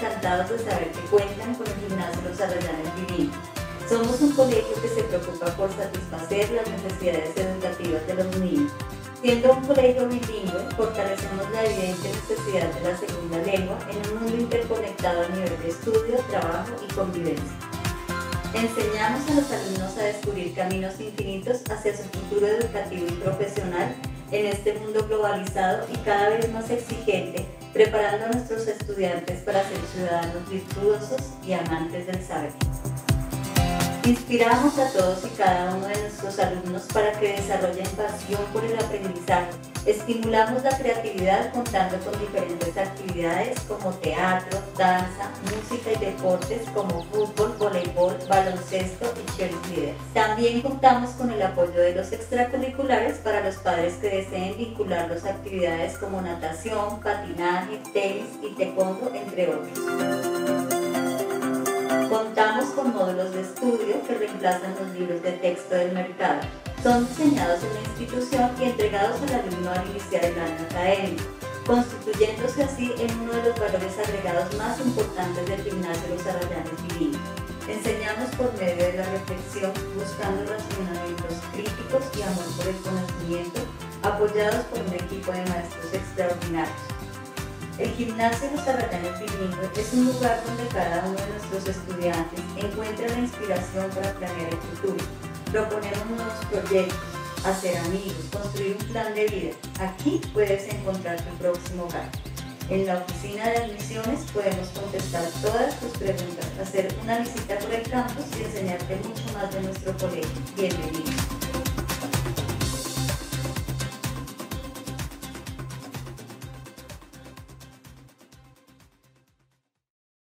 encantados de saber que cuentan con el Gimnasio Los Arrayanes Bilingüe. Somos un colegio que se preocupa por satisfacer las necesidades educativas de los niños. Siendo un colegio bilingüe, fortalecemos la evidente necesidad de la segunda lengua en un mundo interconectado a nivel de estudio, trabajo y convivencia. Enseñamos a los alumnos a descubrir caminos infinitos hacia su futuro educativo y profesional en este mundo globalizado y cada vez más exigente, preparando a nuestros estudiantes para ser ciudadanos virtuosos y amantes del saber. Inspiramos a todos y cada uno de nuestros alumnos para que desarrollen pasión por el aprendizaje. Estimulamos la creatividad contando con diferentes actividades como teatro, danza, música y deportes como fútbol, voleibol, baloncesto y cheerleader. También contamos con el apoyo de los extracurriculares para los padres que deseen vincularlos a actividades como natación, patinaje, tenis y taekwondo, entre otros. Contamos con módulos de estudio que reemplazan los libros de texto del mercado. Son diseñados en la institución y entregados al alumno al iniciar el año académico, constituyéndose así en uno de los valores agregados más importantes del Gimnasio Los Arrayanes Bilingüe. Enseñamos por medio de la reflexión, buscando razonamientos críticos y amor por el conocimiento, apoyados por un equipo de maestros extraordinarios. El Gimnasio Los Arrayanes Bilingüe es un lugar donde cada uno de nuestros estudiantes encuentra la inspiración para planear el futuro. Proponemos nuevos proyectos, hacer amigos, construir un plan de vida. Aquí puedes encontrar tu próximo hogar. En la oficina de admisiones podemos contestar todas tus preguntas, hacer una visita por el campus y enseñarte mucho más de nuestro colegio. Bienvenido.